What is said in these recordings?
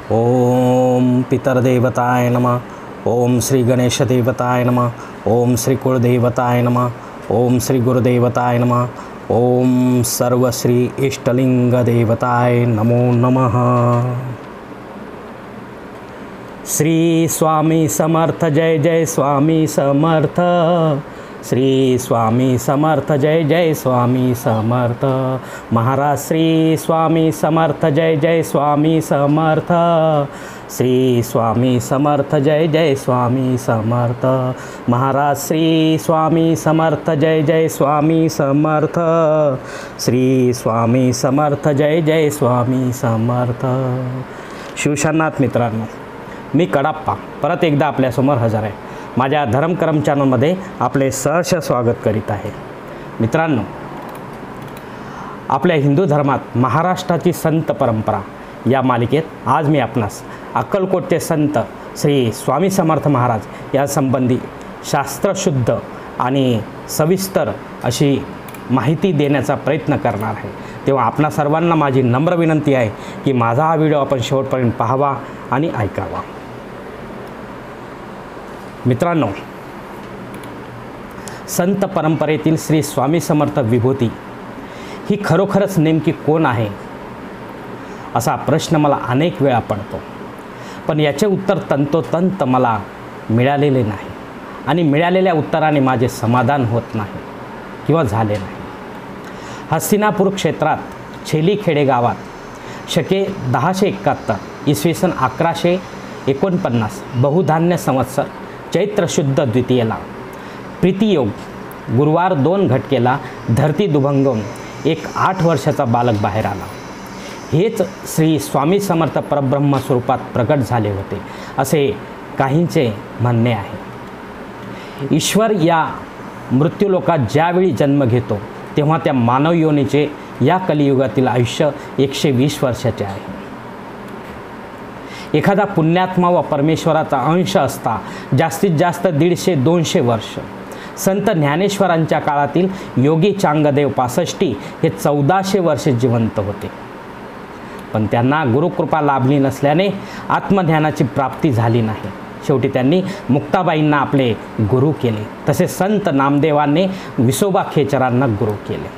ओम पितरदेवताय नमः। ओम श्री गणेश देवताय नमः। ओम श्री कुलदेवताय नमः। ओम श्री गुरुदेवताय नमः। ओम सर्वश्री इष्टलिंग देवताय नमो नमः। श्री स्वामी समर्थ जय जय स्वामी समर्थ। श्री स्वामी समर्थ जय जय स्वामी समर्थ। महाराज श्री स्वामी समर्थ जय जय स्वामी समर्थ। श्री स्वामी समर्थ जय जय स्वामी समर्थ। महाराज श्री स्वामी समर्थ जय जय स्वामी समर्थ। श्री स्वामी समर्थ जय जय स्वामी समर्थ। शिवशरणात मित्रांनो, मी कडाप्पा परत एकदा आपल्यासमोर हजर आहे। माझ्या धर्मकरम चॅनलमध्ये आपले सहर्ष स्वागत करीत आहे। मित्रांनो, आपल्या हिंदू धर्मात महाराष्ट्राची संत परंपरा या मालिकेत आज मी आपणास अक्कलकोटचे संत श्री स्वामी समर्थ महाराज या संबंधी शास्त्रशुद्ध आणि सविस्तर अशी माहिती देण्याचा प्रयत्न करणार आहे। तेव्हा आपणा सर्वांना माझी नम्र विनंती आहे की माझा हा व्हिडिओ आपण शेवटपर्यंत पाहावा आणि ऐकावा। मित्रांनो, संत परंपरेतील श्री स्वामी समर्थ विभूती ही खरोखरच नेमकी कोण आहे असा प्रश्न मला अनेक वेळा पडतो, पण याचे उत्तर तंतोतंत मला मिळालेले नाही आणि मिळालेल्या उत्तराने माझे समाधान होत नाही किंवा झाले नाही। हस्तिनापूर क्षेत्रात छेलीखेडे गावात शके 1071 इसवी सन 1149 बहुधान्य संवत्सर चैत्र शुद्ध द्वितीयेला प्रीतियोग गुरुवार 2 घटकेला धरती दुभंगून एक 8 वर्षाचा बालक बाहेर आला। हेच श्री स्वामी समर्थ परब्रह्म स्वरूपात प्रकट झाले होते असे काहींचे म्हणणे आहे। ईश्वर या मृत्यूलोकात ज्यावेळी जन्म घेतो तेव्हा त्या मानव योनीचे या कलियुगातील आयुष्य 120 वर्षाचे आहे। एखादा पुण्यात्मा व परमेश्वराचा अंश असता जास्तीत जास्त 150-200 वर्ष। संत ज्ञानेश्वरांच्या काळातील योगी चांगदेव पासष्टी हे 1400 वर्षे जिवंत होते, पण त्यांना गुरुकृपा लाभली नसल्याने आत्मध्यानाची प्राप्ती झाली नाही। शेवटी त्यांनी मुक्ताबाईंना आपले गुरु केले, तसे संत नामदेवांनी विसोबा खेचरांना गुरु केले।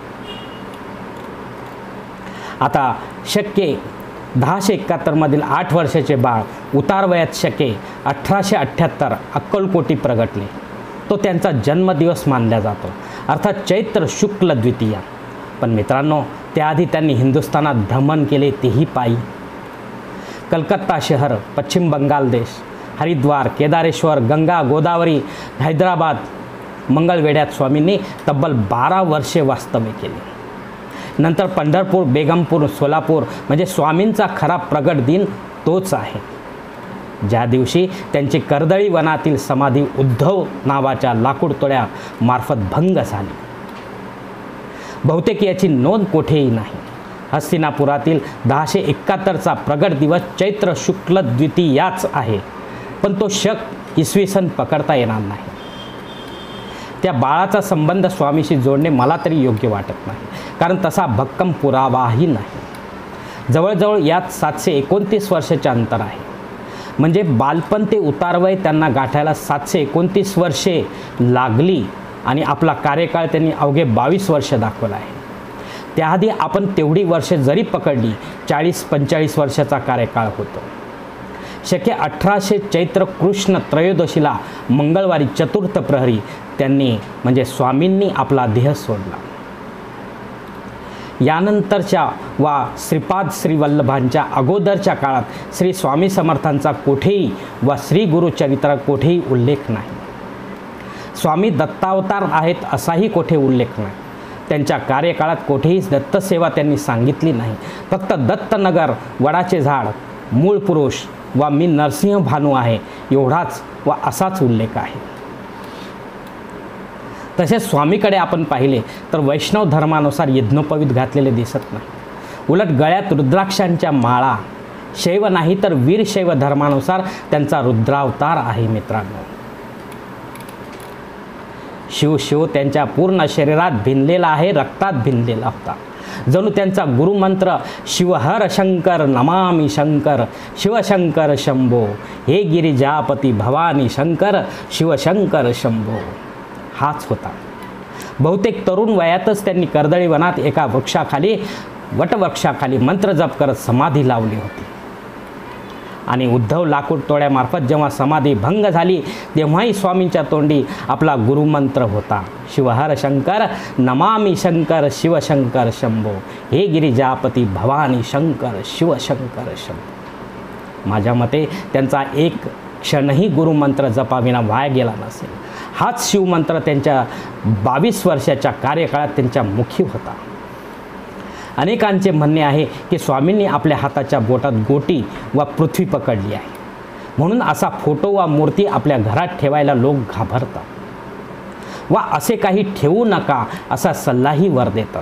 आता शके 1071 मधील 8 वर्षाचे बाळ उतार वयात शके 1878 अक्कलकोटी प्रगटले। तो त्यांचा जन्मदिवस मानला जातो, अर्थात चैत्र शुक्ल द्वितीया। पण मित्रांनो, त्याआधी त्यांनी हिंदुस्थानात भ्रमण केले, तेही पायी। कलकत्ता शहर, पश्चिम बंगाल देश, हरिद्वार, केदारेश्वर, गंगा, गोदावरी, हैदराबाद, मंगळवेढ्यात स्वामींनी तब्बल 12 वर्षे वास्तव्य केले। नंतर पंढरपूर, बेगमपूर, सोलापूर म्हणजे स्वामींचा खरा प्रगट दिन तोच आहे, ज्या दिवशी त्यांची कर्दळी वनातील समाधी उद्धव नावाच्या लाकूड तोड्या मार्फत भंग झाली। बहुतेक याची नोंद कोठेही नाही। हस्तिनापुरातील 1071चा प्रगट दिवस चैत्र शुक्ल द्वितीयाच आहे, पण तो शक इसवी सन पकडता येणार नाही। त्या बाळाचा संबंध स्वामीशी जोडणे मला तरी योग्य वाटत नाही, कारण तसा भक्कम पुरावाही नाही। जवळजवळ यात 729 वर्षाचे अंतर आहे, म्हणजे बालपण ते उतारवय त्यांना गाठायला 729 वर्षे लागली आणि आपला कार्यकाळ त्यांनी अवघे 22 वर्ष दाखवला आहे। त्याआधी आपण तेवढी वर्षे जरी पकडली 40-45 वर्षाचा कार्यकाळ होतो। शके 1800 चैत्र कृष्ण त्रयोदशीला मंगळवारी चतुर्थ प्रहरी त्यांनी म्हणजे स्वामींनी आपला देह सोडला। यानंतरच्या वा श्रीपाद श्रीवल्लभांच्या अगोदरच्या काळात श्री स्वामी समर्थांचा कोठेही वा श्री गुरुचरित्र कोठेही उल्लेख नाही। स्वामी दत्तावतार आहेत असाही कोठे उल्लेख नाही। त्यांच्या कार्यकाळात कोठेही दत्तसेवा त्यांनी सांगितली नाही। फक्त दत्तनगर, वडाचे झाड, मूळ पुरुष वा मी नरसिंह भानू आहे एवढाच वा असाच उल्लेख आहे। तसेच स्वामीकडे आपण पाहिले तर वैष्णव धर्मानुसार यज्ञोपवीत घातलेले दिसत नाही। उलट गळ्यात रुद्राक्षांच्या माळा, शैव नाही तर वीरशैव धर्मानुसार त्यांचा रुद्रावतार आहे। मित्रांनो, शिव त्यांच्या पूर्ण शरीरात भिनलेला आहे, रक्तात भिनलेला होता। जणू त्यांचा गुरुमंत्र शिवहर शंकर नमामि शंकर शिवशंकर शंभो, हे गिरिजापती भवानी शंकर शिवशंकर शंभो हाच होता. बहुतेक तरुण वयातच त्यांनी कर्दळी वनात एका वटवृक्षाखाली मंत्र जप करत समाधी लावली होती. आणि उद्धव लाकूड तोड्यामार्फत जेव्हा समाधी भंग झाली तेव्हाही स्वामींच्या तोंडी आपला गुरुमंत्र होता, शिवहर शंकर नमामि शंकर शिवशंकर शंभो, हे गिरिजापती भवानी शंकर शिवशंकर शंभो. माझ्या मते त्यांचा एक क्षणही गुरुमंत्र जपाविना वाया गेला नसेल. हाच शिवमंत्र त्यांच्या 22 वर्षाच्या कार्यकाळात त्यांच्या मुखी होता. अनेकांचे म्हणणे आहे की स्वामींनी आपल्या हाताच्या बोटात गोटी व पृथ्वी पकडली आहे, म्हणून असा फोटो व मूर्ती आपल्या घरात ठेवायला लोक घाबरतात व असे काही ठेवू नका असा सल्लाही वर देतात.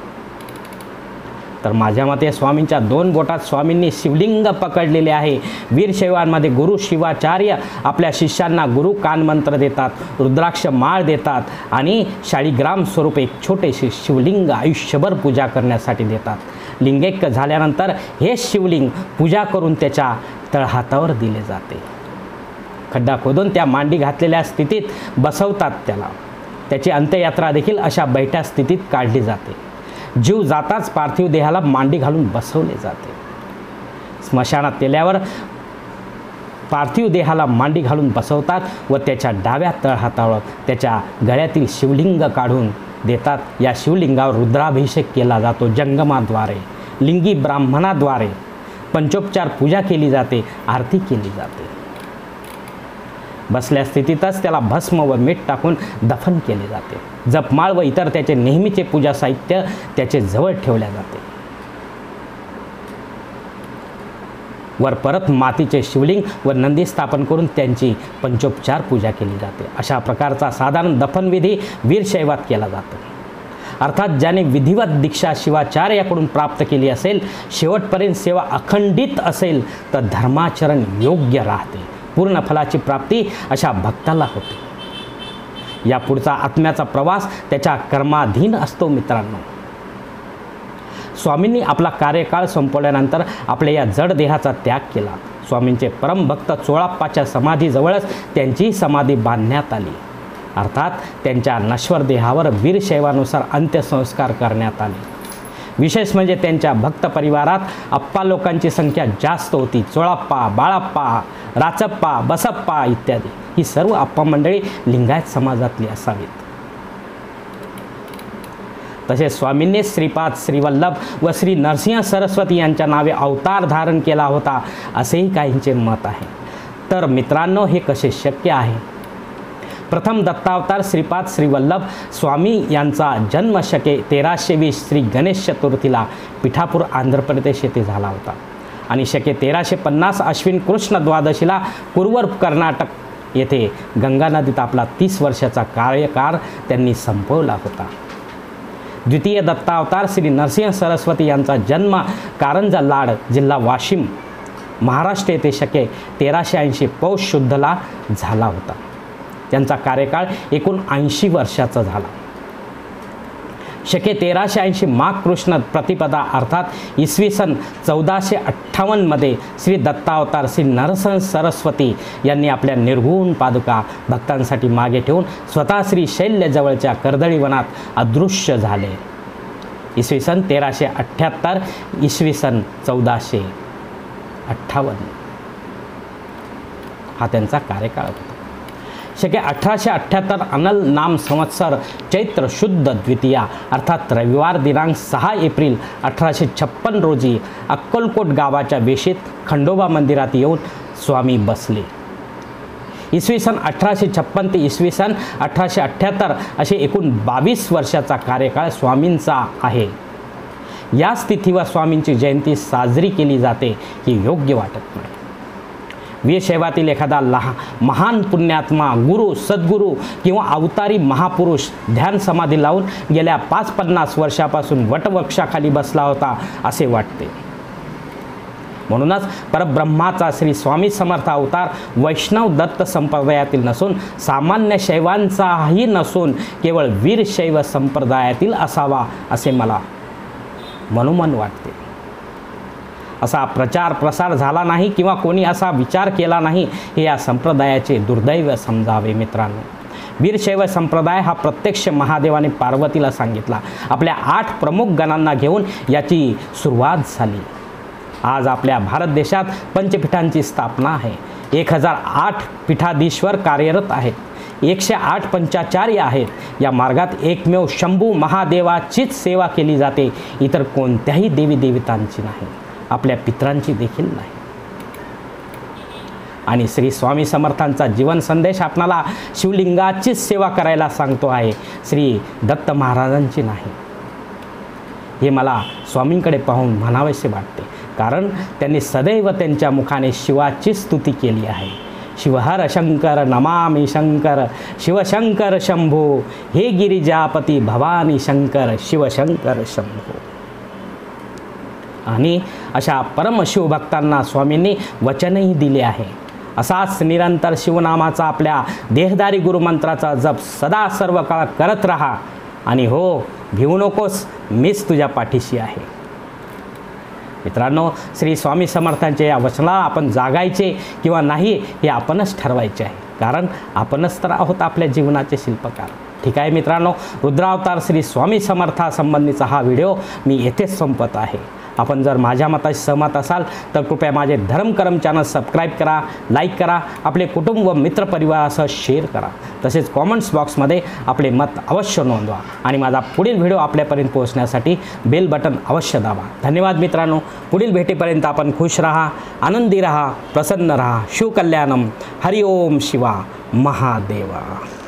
तर माझ्या मते स्वामींच्या 2 बोटात स्वामींनी शिवलिंग पकडलेले आहे. वीरशैवांमध्ये गुरु शिवाचार्य आपल्या शिष्यांना गुरु कानमंत्र देतात, रुद्राक्ष माळ देतात आणि शाळीग्राम स्वरूप एक छोटेसे शिवलिंग आयुष्यभर पूजा करण्यासाठी देतात. लिंगैक्य झाल्यानंतर हे शिवलिंग पूजा करून त्याच्या तळहातावर दिले जाते. खड्डा खोदून त्या मांडी घातलेल्या स्थितीत बसवतात त्याला. त्याची अंत्ययात्रा देखील अशा बैठ्या स्थितीत काढली जाते. जीव जाताच पार्थिव देहाला मांडी घालून बसवले जाते. स्मशानात गेल्यावर पार्थिव देहाला मांडी घालून बसवतात व त्याच्या डाव्या तळहातावर त्याच्या गळ्यातील शिवलिंग काढून देतात. या शिवलिंगावर रुद्राभिषेक केला जातो. जंगमाद्वारे लिंगी ब्राह्मणाद्वारे पंचोपचार पूजा केली जाते, आरती केली जाते. बसल्या स्थितीतच त्याला भस्म व मीठ टाकून दफन केले जाते. जपमाळ व इतर त्याचे नेहमीचे पूजा साहित्य त्याचे जवळ ठेवले जाते. वर परत मातीचे शिवलिंग व नंदी स्थापन करून त्यांची पंचोपचार पूजा केली जाते. अशा प्रकारचा साधारण दफनविधी वीरशैवात केला जातो. अर्थात ज्याने विधिवत दीक्षा शिवाचार्याकडून प्राप्त केली असेल, शेवटपर्यंत सेवा अखंडित असेल तर धर्माचरण योग्य राहते. पूर्ण फलाची प्राप्ती अशा भक्ताला होते. या पुढचा आत्म्याचा प्रवास त्याच्या कर्माधीन असतो. मित्रांनो, स्वामींनी आपला कार्यकाळ संपवल्यानंतर आपल्या या जड देहाचा त्याग केला. स्वामींचे परमभक्त चोळाप्पाच्या समाधीजवळच त्यांची समाधी बांधण्यात आली. अर्थात त्यांच्या नश्वर देहावर वीरशैवानुसार अंत्यसंस्कार करण्यात आले. विशेष म्हणजे त्यांच्या भक्त परिवारात अप्पा लोकांची संख्या जास्त होती. चोळाप्पा, बाळाप्पा, राचप्पा, बसप्पा इत्यादी ही सर्व अप्पा मंडळी लिंगायत समाजातली असावीत. तसेच स्वामींनी श्रीपाद, श्रीवल्लभ व श्री नरसिंह सरस्वती यांच्या नावे अवतार धारण केला होता असेही काहींचे मत आहे. तर मित्रांनो, हे कसे शक्य आहे? प्रथम दत्तावतार श्रीपाद श्रीवल्लभ स्वामी यांचा जन्म शके 1320 श्री गणेश चतुर्थीला पिठापूर आंध्र प्रदेश येथे झाला होता आणि शके 1350 अश्विन कृष्ण द्वादशीला कुरवर कर्नाटक येथे गंगा नदीत आपला 30 वर्षाचा कार्यकाळ त्यांनी संपवला होता. द्वितीय दत्तावतार श्री नरसिंह सरस्वती यांचा जन्म कारंजा लाड, जिल्हा वाशिम, महाराष्ट्र येथे शके 1380 पौष शुद्धला झाला होता. त्यांचा कार्यकाळ एकूण 80 वर्षाचा झाला. शके 1380 माघ कृष्ण प्रतिपदा अर्थात इसवी सन 1458 मध्ये श्री दत्तावतार श्री नरसिंह सरस्वती यांनी आपल्या निर्गुण पादुका भक्तांसाठी मागे ठेवून स्वतः श्री शैल्यजवळच्या कर्दळी वनात अदृश्य झाले. इसवी सन 1378 इसवी सन 1458 हा त्यांचा कार्यकाळ होता. शके 1878 अनल नाम संवत्सर चैत्र शुद्ध द्वितीया अर्थात रविवार दिनांक 6 एप्रिल 1856 रोजी अक्कलकोट गावाच्या वेशीत खंडोबा मंदिरात येऊन स्वामी बसले. इसवी सन 1856 ते इसवी सन 1878 असे एकूण 22 वर्षाचा कार्यकाळ स्वामींचा आहे. याच तिथीवर स्वामींची जयंती साजरी केली गेली ही योग्य वाटत नाही. वीरशैवातील एखादा महान पुण्यात्मा, गुरु, सद्गुरू किंवा अवतारी महापुरुष ध्यान समाधी लावून गेल्या 50-50 वर्षापासून वटवृक्षाखाली बसला होता असे वाटते. म्हणूनच परब्रह्माचा श्री स्वामी समर्थ अवतार वैष्णव दत्त संप्रदायातील नसून सामान्य शैवांचाही नसून केवळ वीरशैव संप्रदायातील असावा असे मला मनोमन वाटते. असा प्रचार प्रसार झाला नाही किंवा कोणी असा विचार केला नाही हे या संप्रदायाचे दुर्दैव समजावे मित्रांनो. वीरशैव संप्रदाय हा प्रत्यक्ष महादेवाने पार्वतीला सांगितला. आपल्या 8 प्रमुख गणांना घेऊन याची सुरुवात झाली. आज आपल्या भारत देशात पंचपीठांची स्थापना आहे. 1008 पीठाधीश्वर कार्यरत आहेत. 108 पंचाचार्य आहेत. या मार्गात एकमेव शंभू महादेवाचीच सेवा केली जाते. इतर कोणत्याही देवी देवतांची नाही, आपल्या पितरांची देखील नाही. आणि श्री स्वामी समर्थांचा जीवन संदेश आपणाला शिवलिंगाचीच सेवा करायला सांगतो आहे, श्री दत्त महाराजांची नाही. हे मला स्वामींकडे पाहून म्हणावेसे वाटते, कारण त्यांनी सदैव त्यांच्या मुखाने शिवाची स्तुती केली आहे. शिवहर शंकर नमामि शंकर, शिवशंकर शंभो, हे गिरिजापती भवानी शंकर, शिवशंकर शंभो. आणि अशा परम शिवभक्तांना स्वामींनी वचनही दिले आहे. असाच निरंतर शिवनामाचा आपल्या देहधारी गुरुमंत्राचा जप सदा सर्व काळ करत राहा. आणि हो, भिवू नकोस, मीच तुझ्या पाठीशी आहे. मित्रांनो, श्री स्वामी समर्थांच्या या वचनाला आपण जागायचे किंवा नाही हे आपणच ठरवायचे आहे, कारण आपणच तर आहोत आपल्या जीवनाचे शिल्पकार. ठीक आहे मित्रांनो, रुद्रावतार श्री स्वामी समर्थासंबंधीचा हा व्हिडिओ मी येथेच संपत आहे. आपण जर माझ्या मताशी सहमत असाल तर कृपया माझे धर्मकरम चॅनल सबस्क्राईब करा, लाईक करा, आपले कुटुंब व मित्रपरिवारासह शेअर करा. तसेच कॉमेंट्स बॉक्समध्ये आपले मत अवश्य नोंदवा आणि माझा पुढील व्हिडिओ आपल्यापर्यंत पोहोचण्यासाठी बेल बटन अवश्य दाबा. धन्यवाद मित्रांनो. पुढील भेटीपर्यंत आपण खुश राहा, आनंदी राहा, प्रसन्न राहा. शिवकल्याणम. हरिओम शिवा महादेवा.